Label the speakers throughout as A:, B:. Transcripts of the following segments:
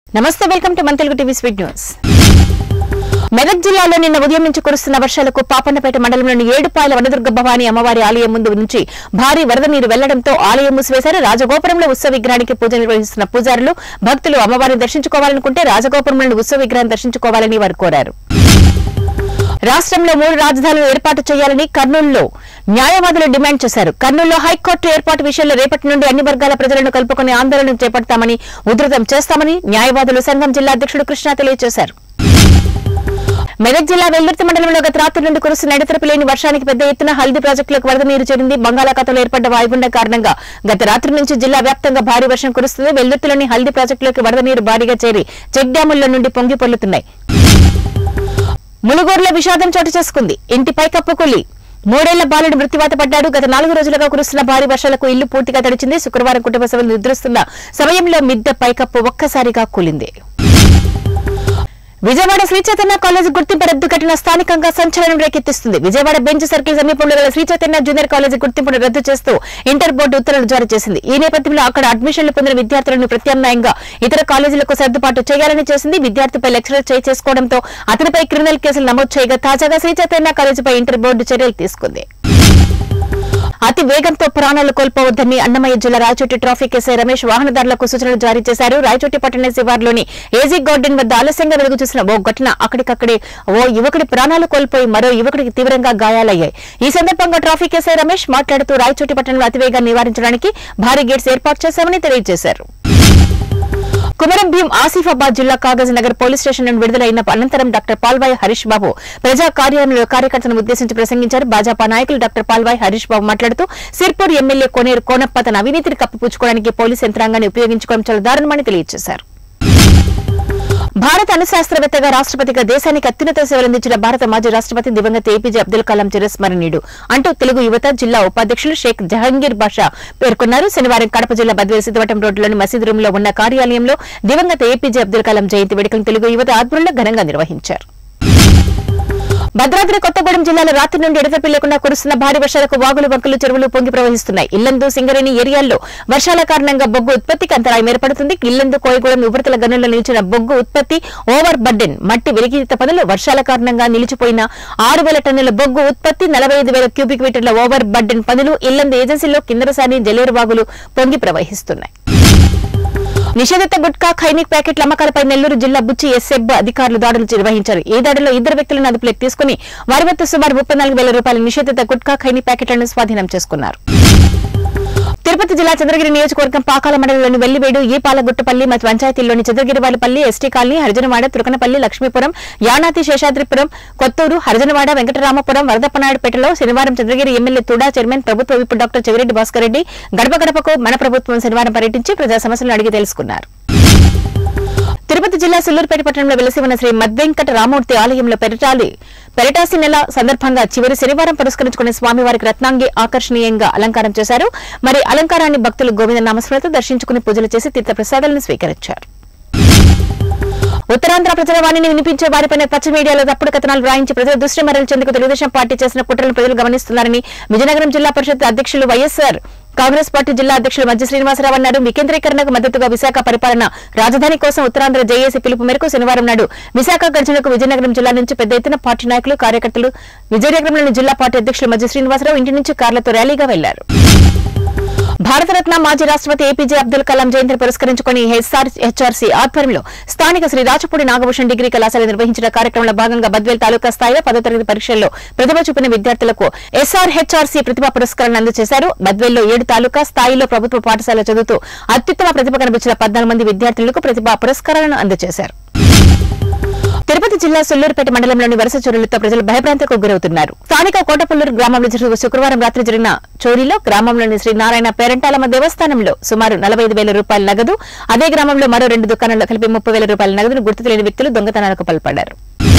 A: నమస్తే welcome to మన Telugu TV sweet news. Medak జిల్లాలో నిన్న ఉదయం నుంచి కురుస్తున్న వర్షాలకు పాపన్నపేట మండలంలోని ఏడుపాయల వనదుర్గ భవానీ అమ్మవారి ఆలయం ముందు నుంచి భారీ వరద నీరు వెళ్లడంతో ఆలయం మూసివేశారు. రాజగోపురంలో ఉత్సవ విగ్రహానికి పూజ నిర్వహిస్తున్న పూజారులు భక్తులు అమ్మవారిని దర్శించుకోవాలనుకుంటే రాజగోపురంలోని ఉత్సవ విగ్రహం దర్శించుకోవాలని వారు కోరారు. రాష్ట్రంలో 3 రాజధానులు ఏర్పాటు చేయాలని కర్నూలులో న్యాయవాదులు డిమాండ్ చేశారు. కర్నూలులో హైకోర్టు ఏర్పాటు విషయంలో రేపటి నుండి అన్ని వర్గాల ప్రజలను కలుపుకుని ఆందోళన చేపడతామని ఉధృతం చేస్తామని న్యాయవాదులు సంఘం జిల్లా అధ్యక్షుడు కృష్ణ తెలియజేశారు. మెదక్ జిల్లా వెల్లుర్తి మండలంలో గత రాత్రి నుండి కురుస్తున్న ఎడతెరపి లేని వర్షానికి పెద్ద ఎత్తున హల్దీ ప్రాజెక్టులకు వరద నీరు చేరింది. బంగాళాఖాతంలో ఏర్పడ్డ వాయుగుండం కారణంగా గత రాత్రి నుంచి జిల్లా వ్యాప్తంగా భారీ వర్షం కురుస్తుంది. వెల్లుర్తిలోని హల్దీ ప్రాజెక్టులోకి వరద నీరు భారీగా చేరి చెక్ డ్యాముల్లో నుండి పొంగి పొర్లుతున్నాయి. ములుగూరులో విషాదం చోటు చేసుకుంది. ఇంటి పైకప్పు కూలి 3 ఏళ్ల బాలుడు మృత్యువాత పడ్డాడు. గత 4 రోజులుగా కురుస్తున్న భారీ వర్షాలకు ఇల్లు పూర్తిగా తడిచింది. శుక్రవారం కుటుంబ సభ్యులు నిద్రిస్తున్న సమయంలో మిద్దె పైకప్పు ఒక్కసారిగా కూలింది. విజయవాడ శ్రీ చైతన్య కాలేజీ గుర్తింపు రద్దు ఘటన స్థానికంగా సంచలనం రేకెత్తిస్తుంది. విజయవాడ బెంచ్ సర్కిల్ సమీపంలో గల శ్రీ చైతన్య జూనియర్ కాలేజీ గుర్తింపును రద్దు చేస్తూ ఇంటర్ బోర్డు ఉత్తర్వులు జారీ చేసింది. ఈ నేపథ్యంలో అక్కడ అడ్మిషన్లు పొందిన విద్యార్థులను ప్రత్యామ్నాయంగా ఇతర కాలేజీలకు సర్దుబాటు చేయాలని చేసింది. విద్యార్థిపై లెక్చరర్ చేయి చేసుకోవడంతో అతనిపై క్రిమినల్ కేసులు నమోదు చేయగా తాజాగా శ్రీ చైతన్య కాలేజీపై ఇంటర్ బోర్డు చర్యలు తీసుకుంది. అతి వేగంతో ప్రాణాలు కోల్పోవద్దని అన్నమయ్య జిల్లా రాయచోటి ట్రాఫిక్ ఎస్ఐ రమేష్ వాహనదారులకు సూచనలు జారీ చేశారు. రాయచోటి పట్టణ శివార్లోని ఏజీ గార్డెన్ వద్ద ఆలస్యంగా వెలుగు చూసిన ఓ ఘటన అక్కడికక్కడే ఓ యువకుడి ప్రాణాలు కోల్పోయి మరో యువకుడికి తీవ్రంగా గాయాలయ్యాయి. ఈ సందర్భంగా ట్రాఫిక్ ఎస్ఐ రమేష్ మాట్లాడుతూ రాయచోటి పట్టణంలో అతివేగాన్ని నివారించడానికి భారీ గేట్స్ ఏర్పాటు చేశామని తెలియజేశారు. కుమరం భీం ఆసిఫాబాద్ జిల్లా కాగజ్ నగర్ పోలీస్ స్టేషన్ నుండి విడుదలైన అనంతరం డాక్టర్ పాల్వాయి హరీష్ బాబు ప్రజా కార్యాలయంలో కార్యకర్తలను ఉద్దేశించి ప్రసంగించారు. భాజపా నాయకులు డాక్టర్ పాల్వాయి హరీష్ బాబు మాట్లాడుతూ సిర్పూర్ ఎమ్మెల్యే కోనేరు కోనప్ప తన అవినీతిని కప్పిపుచ్చుకోవడానికి పోలీస్ యంత్రాంగాన్ని ఉపయోగించుకోవడం చాలా దారుణమని తెలియజేశారు. భారత అణుశాస్త్రవేత్తగా రాష్ట్రపతిగా దేశానికి అత్యున్నత సేవలందించిన భారత మాజీ రాష్ట్రపతి దివంగత ఏపీజే అబ్దుల్ కలాం చిరస్మరణీయుడు అంటూ తెలుగు యువత జిల్లా ఉపాధ్యక్షులు షేక్ జహంగీర్ బాషా పేర్కొన్నారు. శనివారం కడప జిల్లా బద్వేలు సిద్ధవటం రోడ్డులోని మసీదు రూమ్ లో ఉన్న కార్యాలయంలో దివంగత ఏపీజే అబ్దుల్ కలాం జయంతి వేడుకలను తెలుగు యువత ఆధ్వర్యంలో ఘనంగా నిర్వహించారు. భద్రాద్రి కొత్తగూడెం జిల్లాలో రాత్రి నుండి ఎడతెరిపి లేకుండా కురుస్తున్న భారీ వర్షాలకు వాగులు వంకలు చెరువులు పొంగి ప్రవహిస్తున్నాయి. ఇల్లందు సింగరేణి ఏరియాల్లో వర్షాల కారణంగా బొగ్గు ఉత్పత్తికి అంతరాయం ఏర్పడుతుంది. ఇల్లందు కోయగూడెం ఉపరితల గనుల్లో నిలిచిన బొగ్గు ఉత్పత్తి ఓవర్ బర్డెన్ మట్టి వెలికితీత పనులు వర్షాల కారణంగా నిలిచిపోయిన 6,000 టన్నుల బొగ్గు ఉత్పత్తి 45,000 క్యూబిక్ మీటర్ల ఓవర్ బర్డెన్ పనులు ఇల్లందు ఏజెన్సీలో కిందరసాని జలేరు వాగులు పొంగి ప్రవహిస్తున్నాయి. నిషేధిత గుట్కా ఖైనిక్ ప్యాకెట్ల అమ్మకాలపై నెల్లూరు జిల్లా బుచ్చి ఎస్ఎబ్ అధికారులు దాడులు నిర్వహించారు. ఈ దాడుల్లో 2 వ్యక్తులను అదుపులోకి తీసుకుని వారి వద్ద సుమారు 34,000 రూపాయల నిషేధిత గుట్కా ఖైనిక్ ప్యాకెట్లను స్వాధీనం చేసుకున్నారు. తిరుపతి జిల్లా చంద్రగిరి నియోజకవర్గం పాకాల మండలంలోని వెల్లివేడు ఈపాలగుట్టపల్లి మరియు పంచాయతీల్లోని చంద్రగిరివాలపల్లి ఎస్టీ కాలనీ హరిజనవాడ తురకనపల్లి లక్ష్మీపురం యానాతి శేషాద్రిపురం కొత్తూరు హరిజనవాడ వెంకటరామపురం వరదప్పనాయుడుపేటలో శనివారం చంద్రగిరి ఎమ్మెల్యే తుడా చైర్మన్ ప్రభుత్వ విప్ డాక్టర్ చెవిరెడ్డి భాస్కర్ రెడ్డి గడప గడపకు మన ప్రభుత్వం శనివారం పర్యటించి ప్రజా సమస్యలను అడిగి తెలుసుకున్నారు. తిరుపతి జిల్లా సుల్లూరుపేట పట్టణంలో వెలసి ఉన్న శ్రీ మద్వెంకట రామూర్తి ఆలయంలో పెరటాసి నెల సందర్భంగా చివరి శనివారం పురస్కరించుకునే స్వామివారికి రత్నాంగి ఆకర్షణీయంగా అలంకారం చేశారు. మరి అలంకారాన్ని భక్తులు గోవింద నామస్మృతితో దర్శించుకుని పూజలు చేసి తీర్థ ప్రసాదాలను స్వీకరించారు. ఉత్తరాంధ్ర ప్రజావాణిని వినిపించే వారిపైన పచ్చ మీడియాలో తప్పుడు కథనాలు రాయించి ప్రజల దృష్టి మరల్చేందుకు తెలుగుదేశం పార్టీ చేసిన కుట్రలను ప్రజలు గమనిస్తున్నారని విజయనగరం జిల్లా పరిషత్ అధ్యక్షులు వైఎస్ఆర్ కాంగ్రెస్ పార్టీ జిల్లా అధ్యక్షులు మధ్య శ్రీనివాసరావు అన్నారు. వికేంద్రీకరణకు మద్దతుగా విశాఖ పరిపాలన రాజధాని కోసం ఉత్తరాంధ్ర జేఏసీ పిలుపు మేరకు శనివారం నాడు విశాఖ గర్జనకు విజయనగరం జిల్లా నుంచి పెద్ద ఎత్తున పార్టీ నాయకులు కార్యకర్తలు విజయనగరంలోని జిల్లా పార్టీ అధ్యక్షులు మధ్య శ్రీనివాసరావు ఇంటి నుంచి కార్లతో ర్యాలీగా వెళ్లారు. భారతరత్న మాజీ రాష్ట్రపతి ఏపీజే అబ్దుల్ కలాం జయంతిని పురస్కరించుకుని హెచ్ఆర్సీ ఆధ్వర్యంలో స్థానిక శ్రీ రాచపూడి నాగభూషణ్ డిగ్రీ కళాశాల నిర్వహించిన కార్యక్రమంలో భాగంగా బద్వేల్ తాలూకా స్థాయిలో 10వ తరగతి పరీక్షల్లో ప్రతిభ చూపిన విద్యార్థులకు ఎస్ఆర్హెచ్ఆర్సీ ప్రతిభా పురస్కారాన్ని అందజేశారు. బద్వేల్లో 7 తాలూకా స్థాయిలో ప్రభుత్వ పాఠశాల చదువుతూ అత్యుత్తమ ప్రతిభ కనిపించిన 14 మంది విద్యార్థులకు ప్రతిభా పురస్కారాలను అందజేశారు. తిరుపతి జిల్లా సుల్లూరుపేట మండలంలోని వరుస చోరీలతో ప్రజలు భయభ్రాంతికి గురవుతున్నారు. స్థానిక కోటపల్లూరు గ్రామంలో శుక్రవారం రాత్రి జరిగిన చోరీలో గ్రామంలోని శ్రీ నారాయణ పేరంటాలమ్మ దేవస్థానంలో సుమారు 45,000 రూపాయల నగదు, అదే గ్రామంలో మరో 2 దుకాణాల్లో కలిపి 30,000 రూపాయల నగదును గుర్తు తెలియని వ్యక్తులు దొంగతనాలకు పాల్పడ్డారు.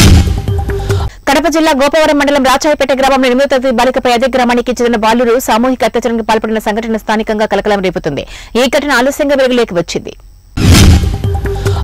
A: కడప జిల్లా గోపవరం మండలం రాచాయిపేట గ్రామంలో 8వ తరగతి బాలికపై అదే గ్రామానికి చెందిన బాలురు సామూహిక అత్యాచారానికి పాల్పడిన సంఘటన స్థానికంగా కలకలం రేపుతుంది. ఈ ఘటన ఆలస్యంగా వెలుగులోకి వచ్చింది.